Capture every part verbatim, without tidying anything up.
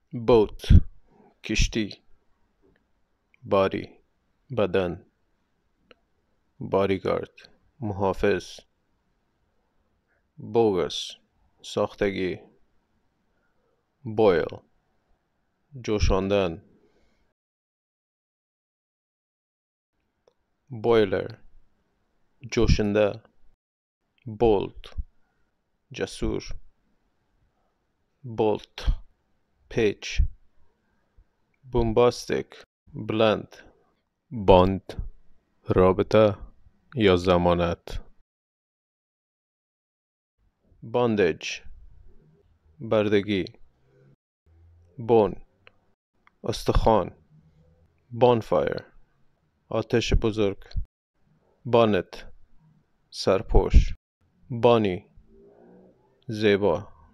بوت کشتی، باری بدن، باریگارد محافظ، بوگس ساختگی، بویل جوشاندن، بویلر جوشنده، بولت جسور، بولت پیچ، بومباستیک بلند، باند رابطه یا ضمانت، باندج بردگی، بون استخوان، بانفایر آتش بزرگ، بانت سرپوش، بانی زیبا،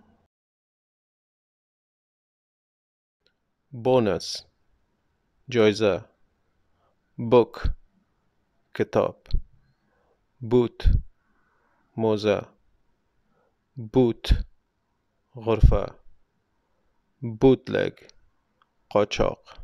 بونس جایزه، بوک کتاب، بوت موزه، بوت غرفه، بوتلگ قاچاق.